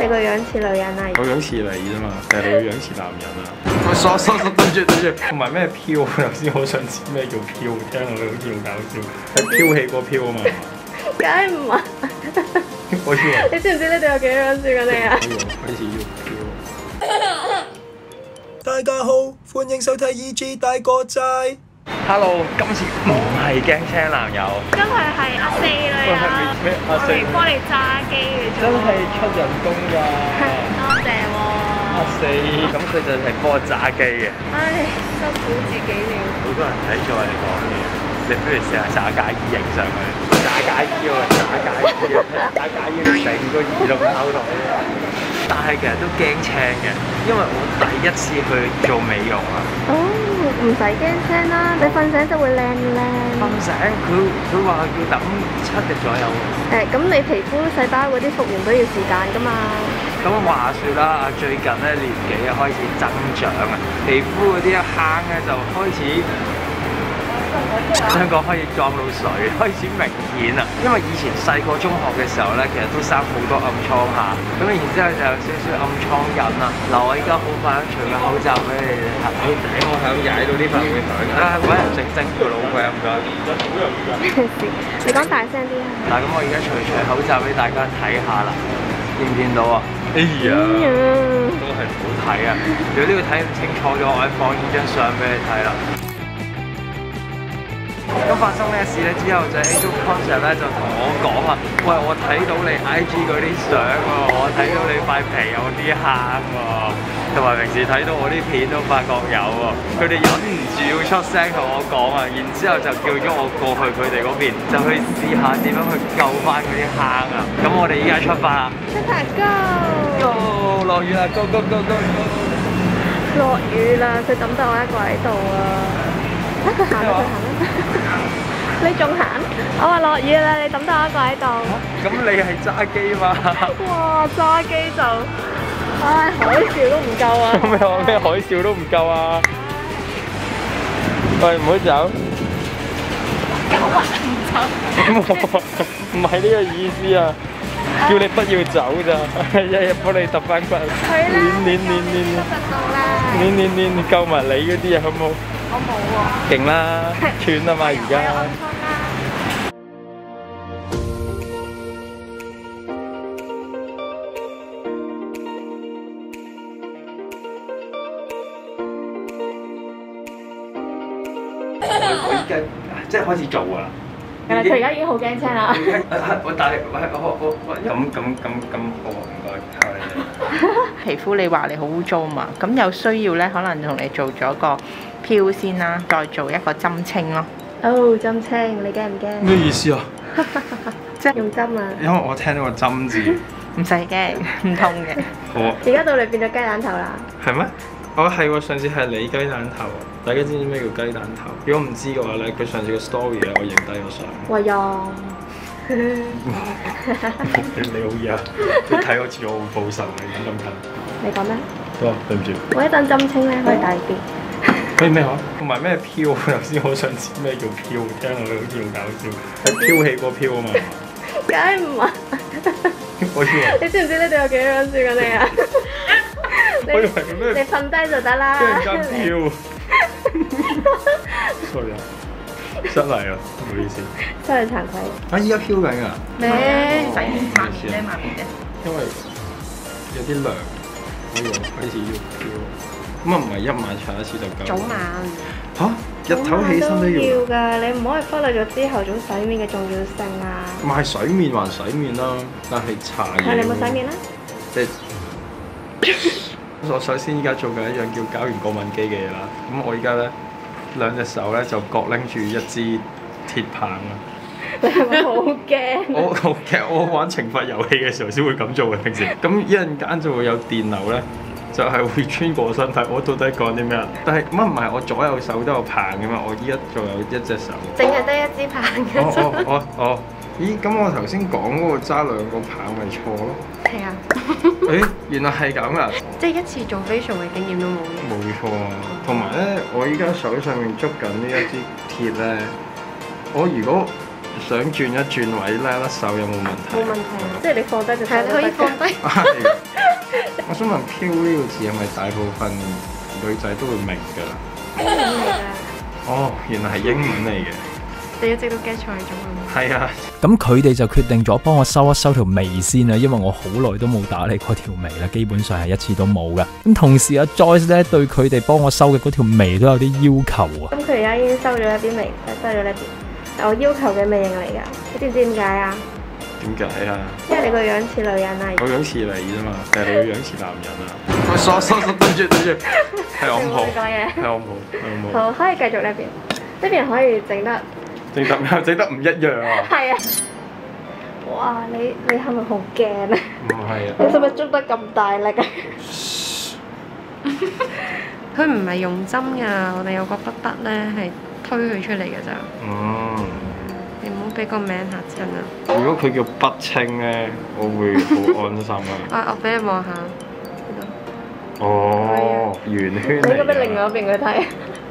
你個樣似女人啊？ 我樣似你啫嘛，定係你個樣似男人啊？對住，同埋咩飄？頭先好想知咩叫飄，聽落去好似好搞笑，係飄起個飄啊嘛。 梗係唔係？ 我以為你知唔知呢度有幾多人笑緊你啊？ 開始要飄。 大家好，歡迎收睇 EG 大個仔。 Hello， 今次唔係驚青男友， 因為係阿四女啊， 咩阿四？ 我嚟幫你揸機嘅啫。 真係出人工㗎。 多謝喎。 阿四，咁佢就係幫我揸機嘅。 唉，辛苦自己了。 好多人睇咗我哋講嘢，你不如試下揸街衣影上去，揸街衣喎，揸街衣啊，揸街衣成個移動溝通。但係其實都驚青嘅，因為我第一次去做美容啊。 哦，唔使驚青啦，你瞓醒就會靚靚。 瞓醒佢話要等7日左右。 咁你皮膚細胞嗰啲復原都要時間㗎嘛。 咁話説啦，最近咧年紀開始增長啊，皮膚嗰啲一坑咧就開始。香港可以撞到水，開始明顯啦。因為以前細個中學嘅時候咧，其實都生好多暗瘡下，咁然之後就有少少暗瘡印啦。嗱，我而家好快除個口罩俾你哋睇。我係咁踩到呢塊面台㗎。揾人整個老鬼唔該。 咩事？你講大聲啲啊！ 嗱，咁我而家除口罩俾大家睇下啦，見唔見到啊？哎呀，都係唔好睇啊！如果呢個睇唔清楚咗，我放呢張相俾你睇啦。咁發生咩事咧？之後就 Angel Concept 咧就同我講啊，喂，我睇到你 IG 嗰啲相喎，我睇到你塊皮有啲坑喎，同埋平時睇到我啲片都發覺有喎。佢哋忍唔住要出聲同我講啊，然之後就叫咗我過去佢哋嗰邊，就去試下點樣去救翻嗰啲坑啊。咁我哋依家出發啦！ 出發 go！ 落雨啦 ！Go go go go！ 落雨啦，佢抌得我一個喺度啊！佢行啦，佢行啦！你仲行？我話落雨啦，你抌得我一個喺度。 咁你係揸機嘛？ 哇！揸機就，唉，海嘯都唔夠啊！ 咩海嘯都唔夠啊！喂，唔好走！ 夠啊！唔走。 唔係呢個意思啊！叫你不要走咋，日日幫你揼翻骨。 係啦。練。 救埋你嗰啲啊，好唔好？ 我冇喎。 勁啦，串啊嘛而家。我而家即係開始做㗎啦。 佢而家已經好驚青啦。 我但係我咁好唔該靠你哋。 皮膚你話你好污糟嘛，咁有需要咧，可能同你做咗個漂先啦，再做一個針清咯。 哦，針清，你驚唔驚？ 咩意思啊？ 即係用針啊！ 因為我聽到個針字。 唔使驚，唔痛嘅。 好啊。 而家到你變咗雞蛋頭啦。 係咩？我係喎，上次係你雞蛋頭，大家知唔知咩叫雞蛋頭？如果唔知嘅話咧，佢上次個 story 咧，我影低咗相。 喂呀！ 你好嘢啊！你睇我似我好報仇嘅咁近。 你講咩？ 哦，對唔住。 我一陣針清咧可以大啲。 可以咩話？同埋咩飄？頭先好想知咩叫飄，聽落去好似好搞笑，係飄起個飄啊嘛。 梗係唔係？ 我以為。 你知唔知呢度有幾多人笑緊你啊？ 我以為佢咩？ 你瞓低就得啦。 突然間飄。sorry 啊，失禮啊，唔好意思。 真係慚愧。 啊！依家飄緊㗎。 咩？ 慢啲啫。 因為有啲涼，我以為開始要飄。咁啊唔係一晚搽一次就夠。 早晚。 嚇！日頭起身都要㗎，你唔可以忽略咗之後早洗面嘅重要性啊！ 唔係洗面還洗面啦，但係搽嘢。 係你冇洗面啦？ 即係我首先依家做緊一樣叫膠原過敏機嘅嘢啦。咁我依家咧兩隻手咧就各拎住一支鐵棒啊！ 你係咪好驚？ 其實我玩懲罰遊戲嘅時候先會咁做嘅，平時。咁一陣間就會有電流咧。就係會穿過身體，我到底講啲咩啊？但係乜唔係我左右手都有棒嘅嘛？我依家仲有一隻手， 淨係得一支棒嘅。 咦？咁我頭先講嗰個揸兩個棒咪錯咯？ 係啊。 誒，原來係咁啊！ 即係一次做 facial 嘅經驗都冇。 冇錯啊！同埋咧，我依家手上面捉緊呢一支鐵咧，我如果想轉一轉位咧，甩手有冇問題？ 冇問題，即係你放低就係你可以放低。 想問飄呢個字係咪大部分女仔都會明㗎啦？ 英文嚟㗎。 哦，原來係英文嚟嘅。 你一直都 get 錯你中文。 係啊。 咁佢哋就決定咗幫我收一收條眉先啦，因為我好耐都冇打理過條眉啦，基本上係一次都冇噶。咁同時阿 Joyce 咧對佢哋幫我收嘅嗰條眉都有啲要求啊。 咁佢而家已經收咗一邊眉，收咗呢邊。我要求嘅眉型嚟㗎，你知唔知點解啊？ 點解啊？ 因為你個樣似女人啊。 我樣似你啫嘛，定係你個樣似男人啊？我疏，對住，係我唔好，係我唔好，係我唔好。 好，可以繼續呢邊，呢邊可以整得唔一樣啊！ 係啊！哇，你係咪好驚啊？ 唔係啊！ 你使唔使捉得咁大力啊？佢唔係用針㗎，我哋有個筆筆咧係推佢出嚟㗎咋。你唔好俾個名嚇親啊！ 如果佢叫筆清咧，我會好安心啊！ 我俾你望下。 哦，圓圈嚟。 你應該俾另外一邊佢睇。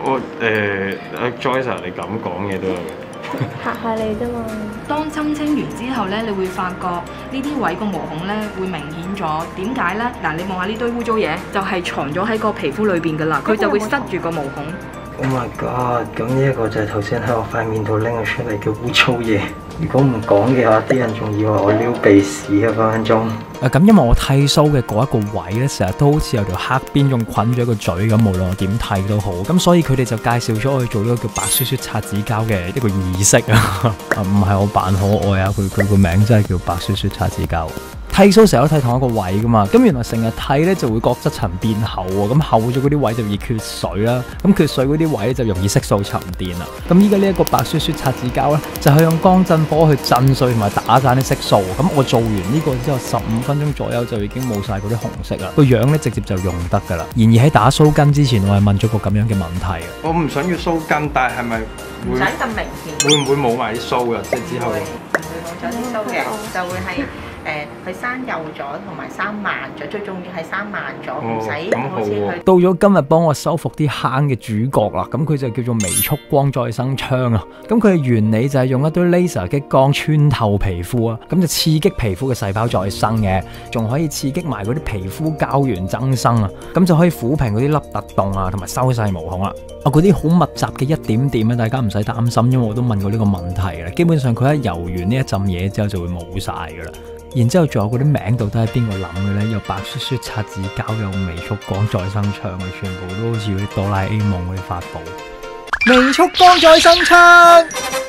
Joyce 你咁講嘢都有嘅。 嚇下你啫嘛！ 當針清完之後咧，你會發覺呢啲位個毛孔咧會明顯咗。點解咧？嗱，你望下呢堆污糟嘢，就係藏咗喺個皮膚裏邊噶啦，佢就會塞住個毛孔。 Oh my god！咁呢一個就係頭先喺我塊面度拎咗出嚟嘅污糟嘢。如果唔講嘅話，啲人仲以為我撩鼻屎啊，分分鐘。 咁因為我剃鬚嘅嗰一個位咧，成日都好似有條黑邊仲捆咗個嘴咁，無論我點剃都好。咁所以佢哋就介紹咗我去做呢個叫白雪雪擦指膠嘅一個儀式啊。唔係我扮可愛啊，佢個名真係叫白雪雪擦指膠。剃鬚成日都剃同一個位噶嘛，咁原來成日剃咧就會角質層變厚喎，咁厚咗嗰啲位就易缺水啦，咁缺水嗰啲位就容易色素沉澱啦。咁依家呢一個白雪雪擦指膠咧，就係用光震波去震碎同埋打散啲色素。咁我做完呢個之後15分鐘左右就已經冇晒嗰啲紅色啦，個樣咧直接就用得噶啦。然而喺打鬚根之前，我係問咗個咁樣嘅問題嘅。 我唔想要鬚根，但係咪唔使咁明顯。 會唔會冇埋啲鬚㗎？即係之後。 唔會冇咗啲鬚嘅，就會係。佢生幼咗同埋生慢咗，最重要係生慢咗，唔使好似佢。 到咗今日幫我修復啲坑嘅主角啦，咁佢就叫做微束光再生槍啊。咁佢嘅原理就係用一堆 laser 激光穿透皮膚啊，咁就刺激皮膚嘅細胞再生嘅，仲可以刺激埋嗰啲皮膚膠原增生啊，咁就可以撫平嗰啲凹凸洞啊，同埋收細毛孔啦。嗰啲好密集嘅一點點咧，大家唔使擔心，因為我都問過呢個問題嘅啦。基本上佢一游完呢一浸嘢之後就會冇晒噶啦。然之後仲有嗰啲名到底係邊個諗嘅咧？有白雪雪擦指膠，有微束光再生槍嘅，全部都好似嗰啲哆啦 A 夢嗰啲法寶。微束光再生槍。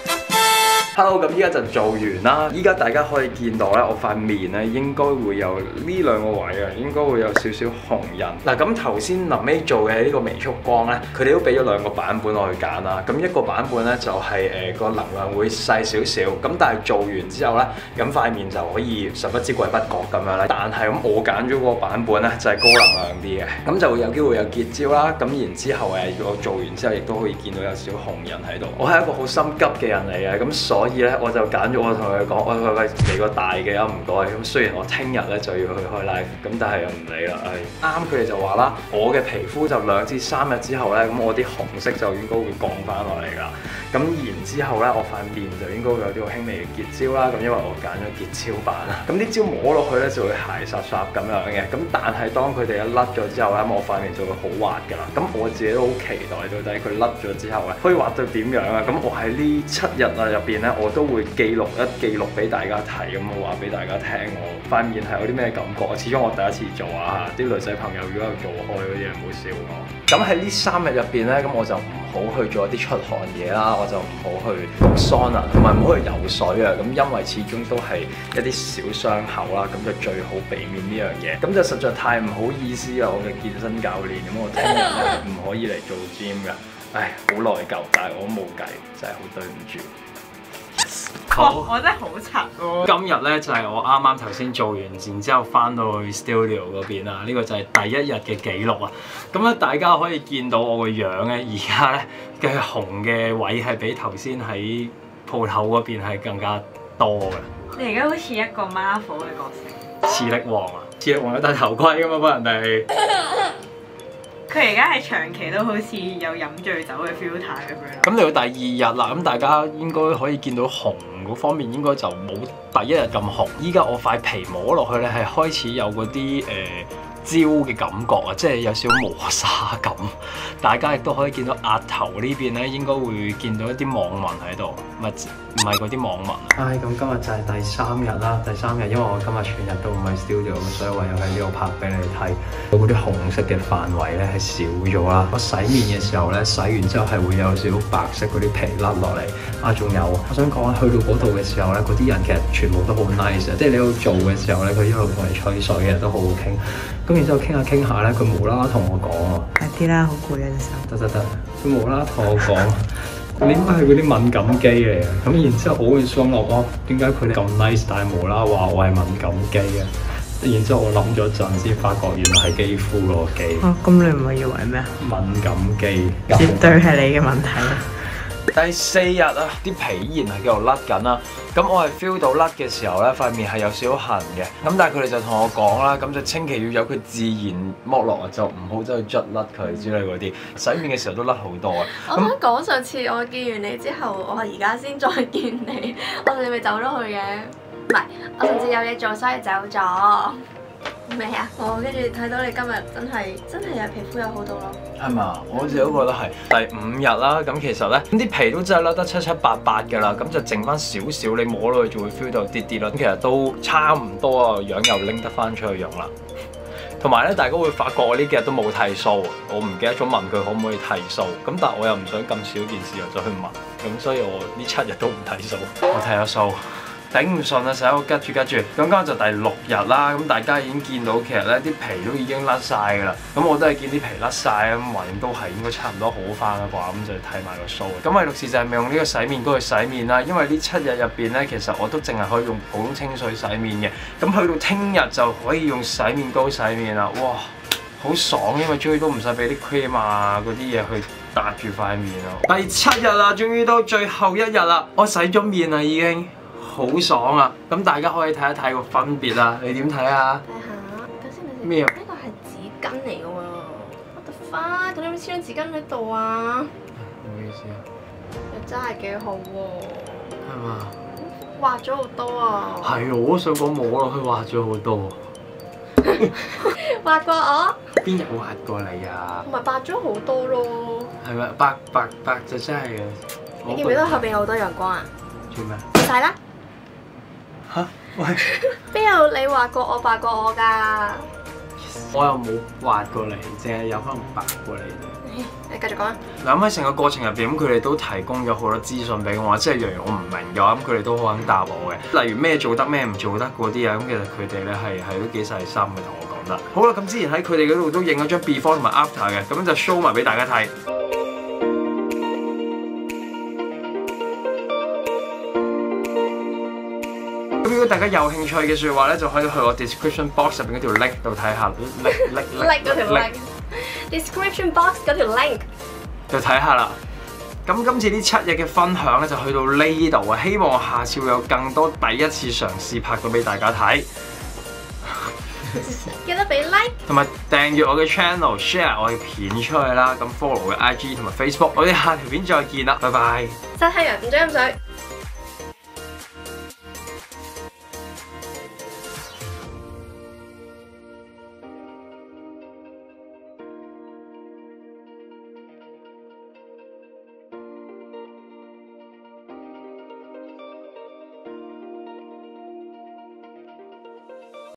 Hello， 咁依家就做完啦。依家大家可以見到咧，我塊面咧應該會有呢兩個位啊，應該會有少少紅印。嗱，咁頭先臨尾做嘅呢個微束光咧，佢哋都俾咗兩個版本我去揀啦。咁一個版本咧就係個能量會細少少，咁但係做完之後咧，咁塊面就可以神不知鬼不覺咁樣啦。但係咁我揀咗個版本咧就係高能量啲嘅，咁就會有機會有結焦啦。咁然之後我做完之後亦都可以見到有少少紅印喺度。我係一個好心急嘅人嚟嘅，咁所以咧我就揀咗，我同佢講，喂嚟個大嘅啊，唔該。咁雖然我聽日咧就要去開 live，咁但係又唔理啦。啱佢哋就話啦，我嘅皮膚就2至3日之後咧，咁我啲紅色就應該會降翻落嚟㗎。咁然之後咧，我塊面就應該會有啲好輕微嘅結焦啦。咁因為我揀咗結焦版啦，咁啲焦摸落去咧就會鞋濕濕咁樣嘅。咁但係當佢哋一甩咗之後咧，我塊面就會好滑㗎啦。咁我自己都好期待到底佢甩咗之後咧，可以滑到點樣啊？咁我喺呢7日啊入邊咧，我都會記錄俾大家睇，咁我話俾大家聽我塊面係有啲咩感覺。始終我第一次做啊，啲女仔朋友如果有做開嗰啲人唔好笑我。咁喺呢3日入邊咧，咁我就唔好去做一啲出汗嘢啦，我就唔好去焗桑拿，同埋唔好去游水啊。咁因為始終都係一啲小傷口啦，咁就最好避免呢樣嘢。咁就實在太唔好意思啦，我嘅健身教練，咁我聽日唔可以嚟做 gym 㗎。唉，好內疚，但係我都冇計，真係好對唔住。 我真係好柒喎！ 今日咧就係我啱啱頭先做完，然之後翻到去 studio 嗰邊啦。呢個就係第一日嘅記錄啊！咁咧大家可以見到我個樣咧，而家咧嘅紅嘅位係比頭先喺鋪頭嗰邊係更加多嘅。 你而家好似一個 Marvel 嘅角色， 磁力王啊！磁力王有戴頭盔噶嘛，幫人哋。 佢而家係長期都好似有飲醉酒嘅 filter 咁樣。 咁嚟到第2日啦，咁大家應該可以見到紅嗰方面應該就冇第一日咁紅。依家我塊皮摸落去咧係開始有嗰啲焦嘅感覺啊，即係有少少磨砂感。大家亦都可以見到額頭呢邊咧，應該會見到一啲網紋喺度，唔係嗰啲網紋。 咁今日就係第3日啦，第3日因為我今日全日都唔係 studio，所以唯有喺呢度拍俾你睇。嗰啲紅色嘅範圍咧係少咗啦。我洗面嘅時候咧，洗完之後係會有少少白色嗰啲皮甩落嚟。仲有我想講去到嗰度嘅時候咧，嗰啲人其實全部都好 nice， 即係你喺度做嘅時候咧，佢一路同你吹水嘅都好好傾。咁然之後傾下咧，佢無啦啦同我講快啲啦，好攰啊隻手。 得，佢無啦啦同我講，你應該係嗰啲敏感肌嚟嘅。咁然之後我會想落點解佢哋咁 nice， 但係無啦啦話我係敏感肌嘅。然之後我諗咗陣先發覺原來係肌膚嗰個肌。 咁你唔係以為咩啊？ 敏感肌， 絕對係你嘅問題。 第4日啊，啲皮依然係繼續甩緊啦。咁我係 feel 到甩嘅時候咧，塊面係有少少痕嘅。咁但係佢哋就同我講啦，咁就千祈要有佢自然剝落啊，就唔好走去捽甩佢之類嗰啲。洗面嘅時候都甩好多啊。 我想講上次我見完你之後，我係而家先再見你，我哋咪走咗去嘅。唔係，我上次有嘢做，所以走咗。咩啊？跟住睇到你今日真係有皮膚有好到咯。 係嘛？我自己都覺得係第5日啦。咁其實咧，咁啲皮都真係甩得七七八八㗎啦。咁就剩翻少少，你摸落去就會 feel 到啲啲啦。咁其實都差唔多啊，樣又拎得翻出去用啦。同埋咧，大家會發覺我呢幾日都冇剃鬚，我唔記得咗問佢可唔可以剃鬚。咁但係我又唔想咁少件事又再去問，咁所以我呢7日都唔剃鬚。我剃咗鬚。頂唔順啊！成日都吉住，咁今日就第6日啦。咁大家已經見到其實咧啲皮都已經甩晒㗎啦。咁我都係見啲皮甩晒，咁橫掂都係應該差唔多好翻啦啩。咁就剃埋個鬚。咁唯獨是就係未用呢個洗面膏去洗面啦。因為呢7日入邊咧，其實我都淨係可以用普通清水洗面嘅。咁去到聽日就可以用洗面膏洗面啦。哇！好爽，因為終於都唔使俾啲 cream 啊嗰啲嘢去搭住塊面咯。第7日啦，終於到最後1日啦，我洗咗面啦已經。好爽啊！咁大家可以睇一睇個分別啦，你點睇啊？ 睇下，等先。 咩啊？ 呢個係紙巾嚟㗎喎。What the fuck？咁你有冇黐張紙巾喺度啊？ 咩意思啊？ 又真係幾好喎。 係嘛？ 滑咗好多啊！ 係我都想講摸落去滑咗好多。 滑過我？ 邊有滑過你啊？ 同埋白咗好多咯。 係咪？白就真係嘅。 你見唔見到後邊有好多陽光啊？ 做咩？ 晒啦！ 嚇？喂！ 邊有你滑過我白過我㗎？ 我又冇滑過你，淨係有可能白過你。 你繼續講啊！ 嗱咁喺成個過程入邊，咁佢哋都提供咗好多資訊俾我，即係樣樣我唔明嘅話，咁佢哋都好肯答我嘅。例如咩做得咩唔做得嗰啲啊，咁其實佢哋咧係都幾細心嘅，同我講得。好啦，咁之前喺佢哋嗰度都影咗張 before 同埋 after 嘅，咁就 show 埋俾大家睇。如果大家有興趣嘅説話咧，就可以去我 description box 入邊嗰條 link 度睇下，link 嗰條 link。description box 嗰條 link 就睇下啦。咁今次呢7日嘅分享咧就去到呢度啊，希望我下次會有更多第一次嘗試拍到俾大家睇。 記得俾 like 同埋訂閱我嘅 channel，share 我嘅片出去啦。咁 follow 我嘅 IG 同埋 Facebook，我哋下條片再見啦，拜拜。 曬太陽唔準飲水。